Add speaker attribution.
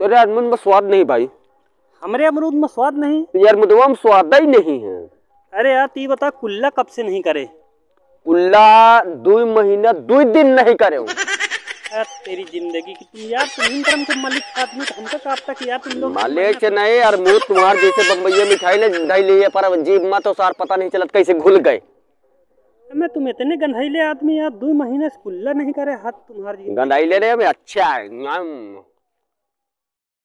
Speaker 1: तेरे अमरूद में स्वाद नहीं भाई।
Speaker 2: हमारे अमरूद में स्वाद नहीं
Speaker 1: यार मुदवा में स्वाद ही नहीं है।
Speaker 2: अरे यार तू बता कुल्ला कब से नहीं करे?
Speaker 1: कुल्ला 2 महीना 2 दिन नहीं करे।
Speaker 2: यार तेरी जिंदगी की तुम यार तुम कर्म के मालिक आदमी तो हमका काब तक यार तुम लोग
Speaker 1: मालिक नहीं यार मुँह तुम्हार जैसे बम्बईया मिठाई ने ढाई ली है पर जीभ में तो सार पता नहीं चलत कैसे घुल गए।
Speaker 2: मैं तुम इतने गंधाइले आदमी यार 2 महीने से कुल्ला नहीं करे हाथ तुम्हारी
Speaker 1: गंधाइले रे अच्छा है।